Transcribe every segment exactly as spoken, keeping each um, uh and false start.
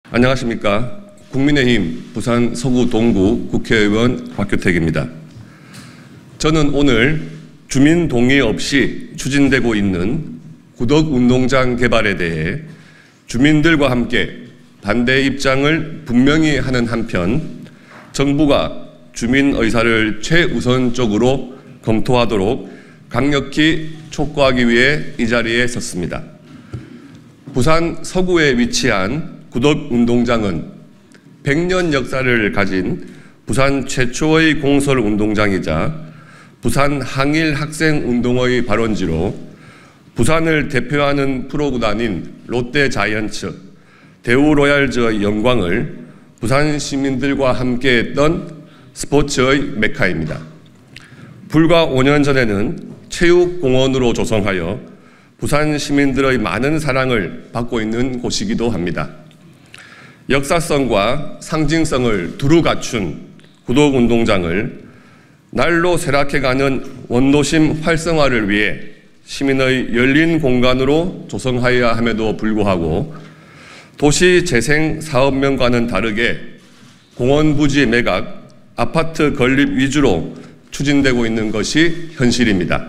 안녕하십니까. 국민의힘 부산 서구 동구 국회의원 곽규택입니다. 저는 오늘 주민 동의 없이 추진되고 있는 구덕운동장 개발에 대해 주민들과 함께 반대 입장을 분명히 하는 한편 정부가 주민 의사를 최우선적으로 검토하도록 강력히 촉구하기 위해 이 자리에 섰습니다. 부산 서구에 위치한 구덕운동장은 백 년 역사를 가진 부산 최초의 공설운동장이자 부산 항일학생운동의 발원지로 부산을 대표하는 프로구단인 롯데자이언츠, 대우로얄즈의 영광을 부산 시민들과 함께했던 스포츠의 메카입니다. 불과 오 년 전에는 체육공원으로 조성하여 부산 시민들의 많은 사랑을 받고 있는 곳이기도 합니다. 역사성과 상징성을 두루 갖춘 구덕운동장을 날로 쇠락해가는 원도심 활성화를 위해 시민의 열린 공간으로 조성하여야 함에도 불구하고 도시재생사업명과는 다르게 공원 부지 매각, 아파트 건립 위주로 추진되고 있는 것이 현실입니다.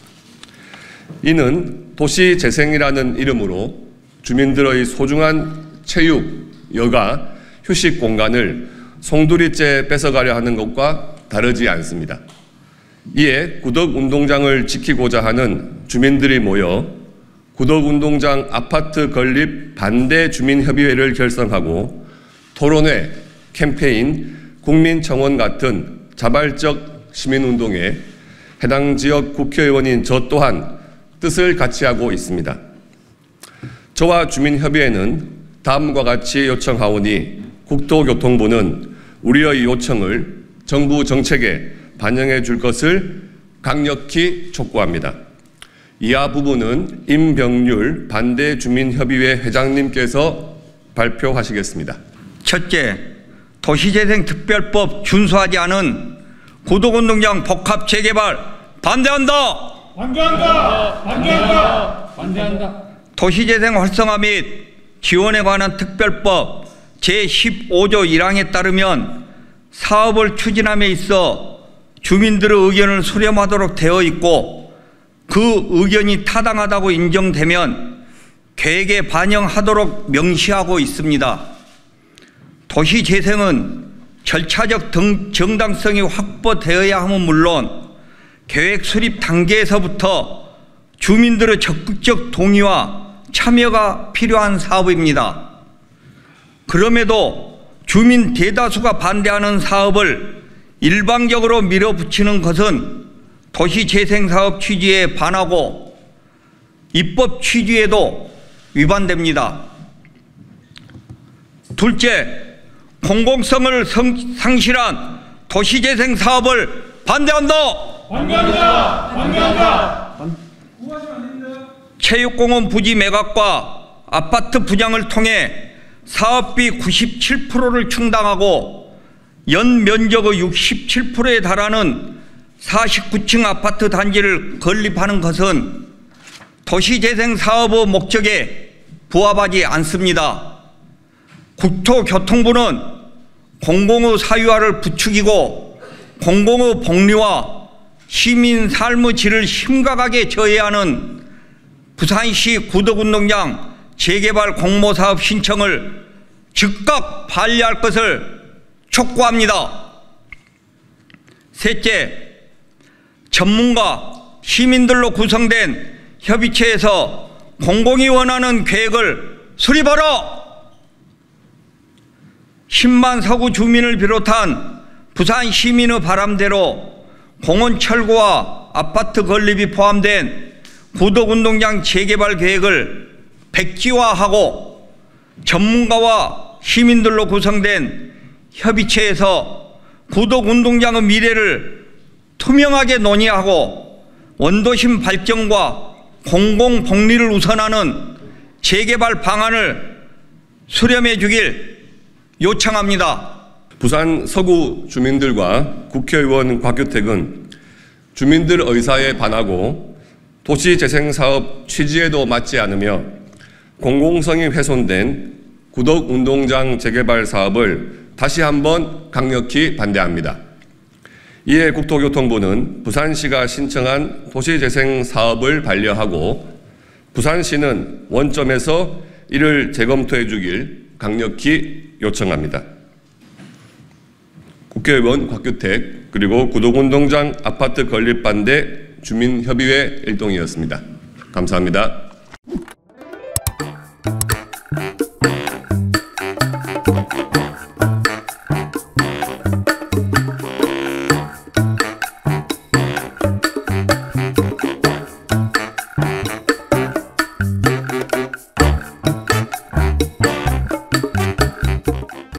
이는 도시재생이라는 이름으로 주민들의 소중한 체육, 여가, 휴식 공간을 송두리째 뺏어가려 하는 것과 다르지 않습니다. 이에 구덕운동장을 지키고자 하는 주민들이 모여 구덕운동장 아파트 건립 반대 주민협의회를 결성하고 토론회, 캠페인, 국민청원 같은 자발적 시민운동에 해당 지역 국회의원인 저 또한 뜻을 같이 하고 있습니다. 저와 주민협의회는 다음과 같이 요청하오니 국토교통부는 우리의 요청을 정부 정책에 반영해 줄 것을 강력히 촉구합니다. 이하 부분은 임병률 반대 주민협의회 회장님께서 발표하시겠습니다. 첫째, 도시재생특별법 준수하지 않은 구덕운동장 복합 재개발 반대한다. 반대한다. 반대한다. 반대한다. 도시재생 활성화 및 지원에 관한 특별법 제십오 조 일 항에 따르면 사업을 추진함에 있어 주민들의 의견을 수렴하도록 되어 있고 그 의견이 타당하다고 인정되면 계획에 반영하도록 명시하고 있습니다. 도시재생은 절차적 정당성이 확보되어야 함은 물론 계획 수립 단계에서부터 주민들의 적극적 동의와 참여가 필요한 사업입니다. 그럼에도 주민 대다수가 반대하는 사업을 일방적으로 밀어붙이는 것은 도시재생사업 취지에 반하고 입법 취지에도 위반됩니다. 둘째, 공공성을 상실한 도시재생 사업을 반대한다. 반대한다. 반대한다. 체육공원 부지 매각과 아파트 분양을 통해 사업비 구십칠 퍼센트를 충당하고 연 면적의 육십칠 퍼센트에 달하는 사십구 층 아파트 단지를 건립하는 것은 도시재생 사업의 목적에 부합하지 않습니다. 국토교통부는 공공의 사유화를 부추기고 공공의 복리와 시민 삶의 질을 심각하게 저해하는 부산시 구덕운동장 재개발 공모사업 신청을 즉각 반려할 것을 촉구합니다. 셋째, 전문가, 시민들로 구성된 협의체에서 공공이 원하는 계획을 수립하라. 십만 서구 주민을 비롯한 부산 시민의 바람대로 공원 철거와 아파트 건립이 포함된 구덕운동장 재개발 계획을 백지화하고 전문가와 시민들로 구성된 협의체에서 구덕운동장의 미래를 투명하게 논의하고 원도심 발전과 공공복리를 우선하는 재개발 방안을 수렴해 주길 요청합니다. 부산 서구 주민들과 국회의원 곽규택은 주민들 의사에 반하고 도시재생사업 취지에도 맞지 않으며 공공성이 훼손된 구덕운동장 재개발 사업을 다시 한번 강력히 반대합니다. 이에 국토교통부는 부산시가 신청한 도시재생 사업을 반려하고 부산시는 원점에서 이를 재검토해 주길 강력히 요청합니다. 국회의원 곽규택 그리고 구덕운동장 아파트 건립 반대 주민협의회 일동이었습니다. 감사합니다.